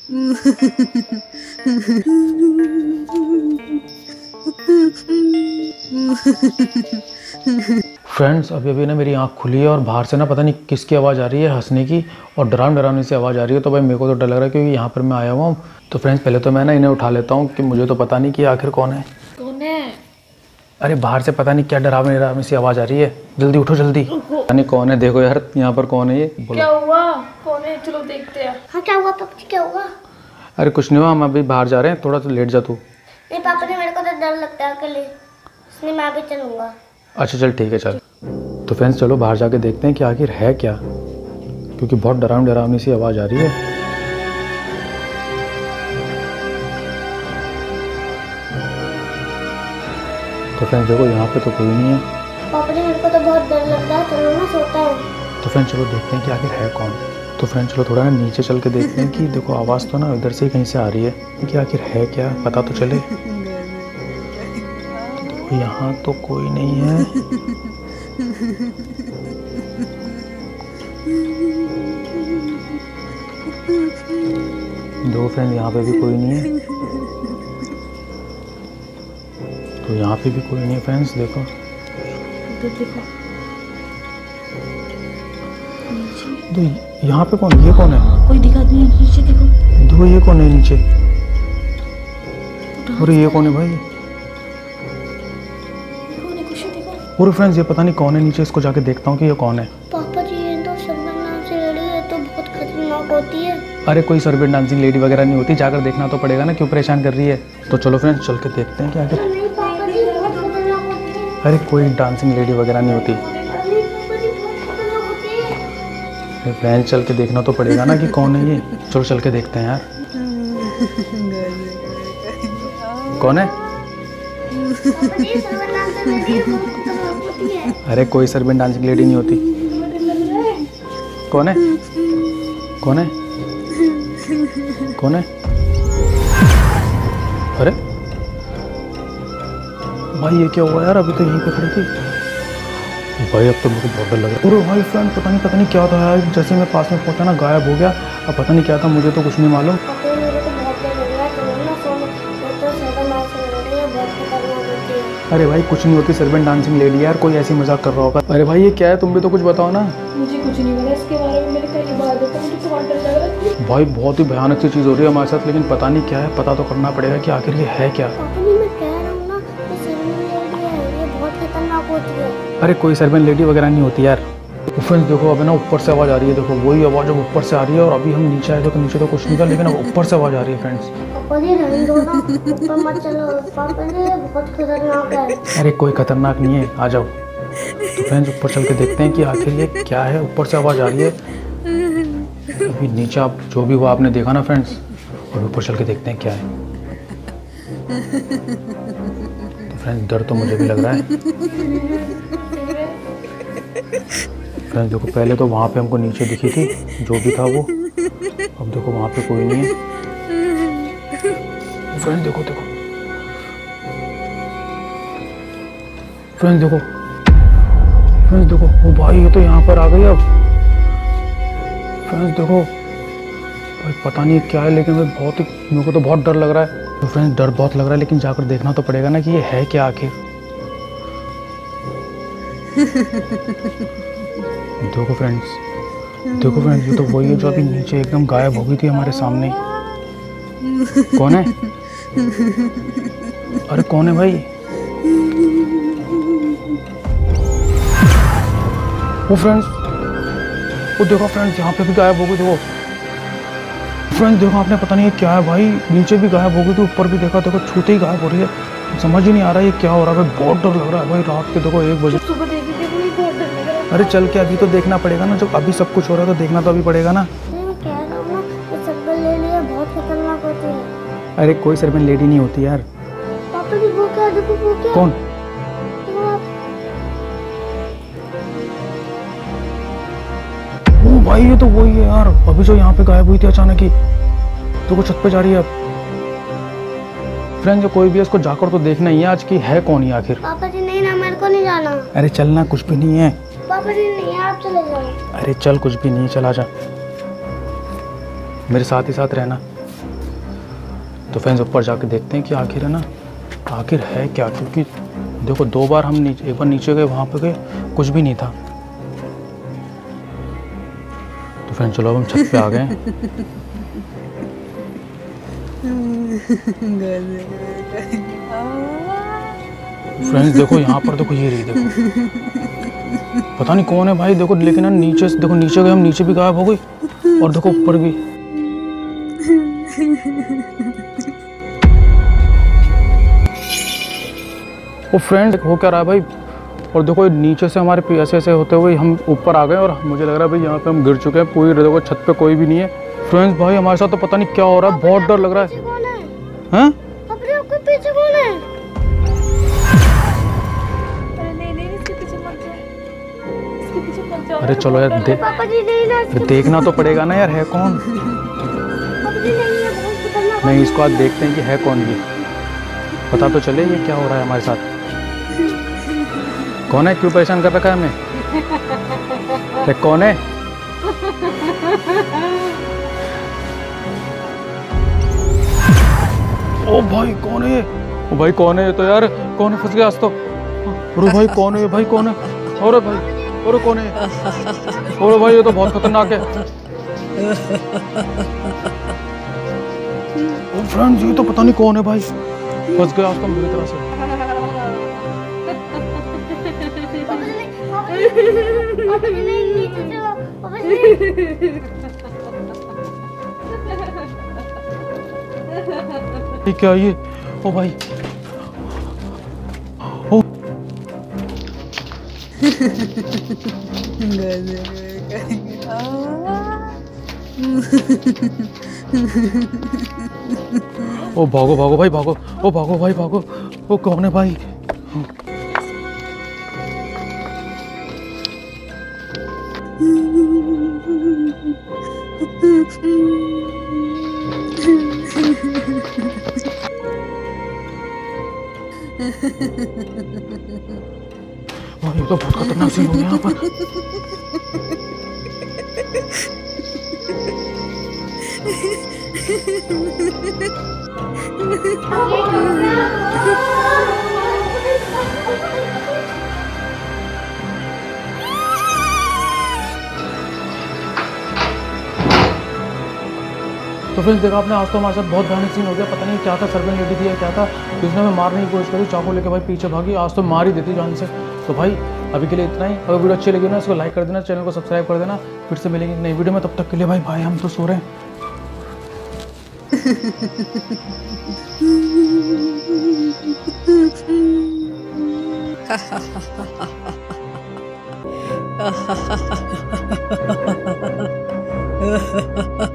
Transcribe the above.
Friends अभी अभी ना मेरी आँख खुली है और बाहर से ना पता नहीं किसकी आवाज़ आ रही है, हंसने की और डरावनी सी आवाज़ आ रही है। तो भाई मेरे को तो डर लग रहा है क्योंकि यहाँ पर मैं आया हुआ हूँ। तो फ्रेंड्स पहले तो मैं ना इन्हें उठा लेता हूँ कि मुझे तो पता नहीं कि आखिर कौन है। कौन है? अरे बाहर से पता नहीं क्या डरावनी सी आवाज़ आ रही है। जल्दी उठो जल्दी। पता नहीं कौन है, देखो यार यहाँ पर कौन है ये। क्या हुआ? कौन है? चलो देखते हैं। हाँ क्या हुआ पापा जी, क्या हुआ? अरे कुछ नहीं हुआ, हम अभी बाहर जा रहे हैं, थोड़ा तो लेट जा तू। नहीं पापा जी, मेरे को तो डर लगता है अकेले, इसलिए मैं अभी चलूंगा। अच्छा चल ठीक है चल। तो फ्रेंड्स चलो बाहर जाके देखते हैं कि आखिर है क्या, क्योंकि बहुत डरावनी सी आवाज़ आ रही है। तो फ्रेंड्स देखो यहाँ पे तो कोई नहीं है। पापा जी मेरे को तो बहुत डर लग रहा है, चलो ना सोता है। तो फ्रेंड्स चलो देखते हैं कि आखिर है कौन। तो फ्रेंड्स चलो थोड़ा ना नीचे चल के देखते हैं कि देखो आवाज़ तो ना इधर से ही कहीं से आ रही है, कि आखिर है क्या पता तो चले। तो यहाँ तो कोई नहीं है। दो फ्रेंड यहाँ पे भी कोई नहीं है। तो यहाँ पे भी कोई नहीं है फ्रेंड्स, देखो तो यहाँ पे कौन, ये कौन है? कोई दिखा नहीं, नीचे देखो। देखो ये कौन है नीचे? अरे ये कौन है भाई? पूरे फ्रेंड्स ये पता नहीं कौन है नीचे, इसको जाके देखता हूँ कि ये कौन है। पापा जी ये तो सरबन नाम से लड़ी है, तो बहुत खतरनाक होती है। अरे कोई सर्बियन डांसिंग लेडी वगैरह नहीं होती, जाकर देखना तो पड़ेगा ना, क्यों परेशान कर रही है। तो चलो फ्रेंड्स चल के देखते हैं कि आखिर। नहीं पापा जी बहुत खतरनाक होती है। अरे कोई डांसिंग लेडी वगैरह नहीं होती। अरे पापा जी बहुत खतरनाक होती है। फ्रेंड्स चल के देखना तो पड़ेगा ना कि कौन है ये। चलो चल के देखते हैं यार कौन है। पापा जी सरबन नाम से लड़ी है, बहुत खतरनाक होती है। अरे कोई सर्बियन डांसिंग लेडी नहीं होती। कौन है? कौन है? कौन है? अरे भाई ये क्या हुआ यार, अभी तो यहीं पे खड़ी थी। भाई अब तो मुझे बहुत डर लग रहा है। अरे भाई फ्रेंड पता नहीं क्या था यार, जैसे मैं पास में पहुंचा ना गायब हो गया। अब पता नहीं क्या था, मुझे तो कुछ नहीं मालूम। पापा मेरे को बहुत डर लग रहा है, चलो ना सोने। ये तो सरबन नाम से लड़ी है, बहुत खतरनाक होती है। अरे भाई कुछ नहीं होती सर्बियन डांसिंग लेडी यार, कोई ऐसी मजाक कर रहा होगा। अरे भाई ये क्या है, तुम भी तो कुछ बताओ ना। मुझे कुछ नहीं पता इसके बारे में, मैंने कहीं बात होता मुझे बहुत डर लग रहा है। भाई बहुत ही भयानक सी चीज़ हो रही है हमारे साथ, लेकिन पता नहीं क्या है, पता तो करना पड़ेगा कि आखिर ये है क्या। पापा जी मैं कह रहा हूँ ना, ये सरबन लड़ी है, ये बहुत खतरनाक होती है। अरे कोई सर्बियन लेडी वगैरह नहीं होती यार। फ्रेंड्स देखो अभी ना ऊपर से आवाज़ आ रही है, देखो वही आवाज़ अब ऊपर से आ रही है। और अभी हम नीचे आए थे तो नीचे तो कुछ नहीं था, लेकिन अब ऊपर से आवाज़ आ रही है फ्रेंड्स। पापा जी रहने दो ना, ऊपर मत चलो। पापा जी बहुत खतरनाक है। अरे कोई खतरनाक नहीं है, आ जाओ। तो फ्रेंड्स ऊपर चल के देखते हैं कि आखिर ये क्या है, ऊपर से आवाज़ आ रही है। अभी नीचे आप जो भी हुआ आपने देखा ना फ्रेंड्स, और ऊपर चल के देखते हैं क्या है। तो फ्रेंड्स डर तो मुझे भी लग रहा है। फ्रेंड्स देखो पहले तो वहाँ पे हमको नीचे दिखी थी जो भी था वो, अब देखो वहाँ पे कोई नहीं है। फ्रेंड्स देखो फ्रेंड्स देखो वो भाई ये तो यहाँ पर आ गई अब। फ्रेंड्स देखो भाई पता नहीं क्या है, लेकिन भाई बहुत ही मेरे को तो बहुत डर लग रहा है। तो फ्रेंड्स डर बहुत लग रहा है, लेकिन जाकर देखना तो पड़ेगा ना कि ये है क्या आखिर। देखो फ्रेंड्स ये तो वही है जो अभी नीचे एकदम गायब हो गई थी हमारे सामने। कौन है? अरे कौन है भाई? वो फ्रेंड्स वो देखो फ्रेंड्स यहाँ पे भी गायब हो गई थी वो। फ्रेंड्स देखो आपने, पता नहीं ये क्या है भाई, नीचे भी गायब हो गई थी, ऊपर भी देखो छूते ही गायब हो रही है। समझ ही नहीं आ रहा है ये क्या हो रहा है भाई, बहुत डर लग रहा है भाई। रात के देखो 1 बजे। सुबह देखी थी, मुझे बहुत डर लग रहा है। अरे चल के अभी तो देखना पड़ेगा ना, जब अभी सब कुछ हो रहा है तो देखना तो अभी पड़ेगा ना। मैं कह रहा हूँ ना, ये सरबन लेडी है, बहुत खतरनाक होती है। अरे कोई सर्बियन लेडी नहीं होती यार। पापा जी वो क्या, देखो वो क्या। कौन? देखो आप। ओ भाई ये तो वही है यार, अभी जो यहाँ पे गायब हुई थी अचानक ही। देखो छत पे जा रही है अब। फ्रेंड्स जो कोई भी है उसको जाकर तो देखना ही है आज की है कौन ही आखिर। पापा जी नहीं ना, मेरे को नहीं जाना। अरे चलना, कुछ भी नहीं है। पापा जी नहीं, आप चले जाओ। अरे चल कुछ भी नहीं है, चल आजा, मेरे साथ ही साथ रहना। तो फ्रेंड्स ऊपर जाके देखते हैं कि आखिर है ना, आखिर है क्या, क्योंकि देखो 2 बार हम नीचे, एक बार नीचे गए, वहाँ पे गए, कुछ भी नहीं था। तो फ्रेंड्स चलो अब हम छत पे आ गए। फ्रेंड्स देखो यहाँ पर, देखो ये रही, देखो पता नहीं कौन है भाई, देखो लेकिन ना नीचे से देखो, नीचे गए हम, नीचे भी गायब हो गई और देखो ऊपर भी। वो फ्रेंड हो क्या रहा है भाई, और देखो नीचे से हमारे ऐसे ऐसे होते हुए हम ऊपर आ गए और मुझे लग रहा है भाई यहाँ पे हम गिर चुके हैं पूरी। देखो छत पे कोई भी नहीं है। फ्रेंड्स भाई हमारे साथ तो पता नहीं क्या हो रहा है, बहुत डर लग रहा है। हैं? अपने आपको पीछे कौन है? अरे चलो यार पापा जी नहीं ना, देखना तो पड़ेगा ना यार, है कौन। पापा जी नहीं है, बहुत खतरनाक। नहीं इसको आज देखते हैं कि है कौन, ये पता तो चले ये क्या हो रहा है हमारे साथ। कौन है, क्यों परेशान कर रखा है हमें, ये कौन है। ओ भाई कौन है, ओ भाई कौन है ये, तो यार कौन है, फंस गया आज तो। अरे भाई कौन है भाई, कौन है, अरे भाई, अरे कौन है, अरे भाई ये तो बहुत खतरनाक है। ओ फ्रेंड्स ये तो पता नहीं कौन है भाई, फंस गया आज तो मेरी तरह से। पापा जी नहीं, नीचे चलो, पापा जी। ये क्या ये, ओ भाई, ओ ओ भागो भागो भाई भागो, ओ भागो भाई भागो, ओ कौन है भाई। ये तो बहुत खतरनाक सीन हो गया यहाँ पर। तो फ्रेंड्स देखा आपने, आज तो हमारे साथ बहुत भयानक सीन हो गया। पता नहीं क्या था, सर्वेंट लेडी थी या क्या था, उसने हमें मारने की कोशिश करी, चाकू लेके भाई पीछे भागी, आज तो मार ही देती जान से। तो भाई अभी के लिए इतना ही। अगर वीडियो अच्छी लगी ना, इसको लाइक कर देना, चैनल को सब्सक्राइब कर देना। फिर से मिलेंगे नई वीडियो में, तब तक के लिए भाई भाई हम तो सो रहे हैं।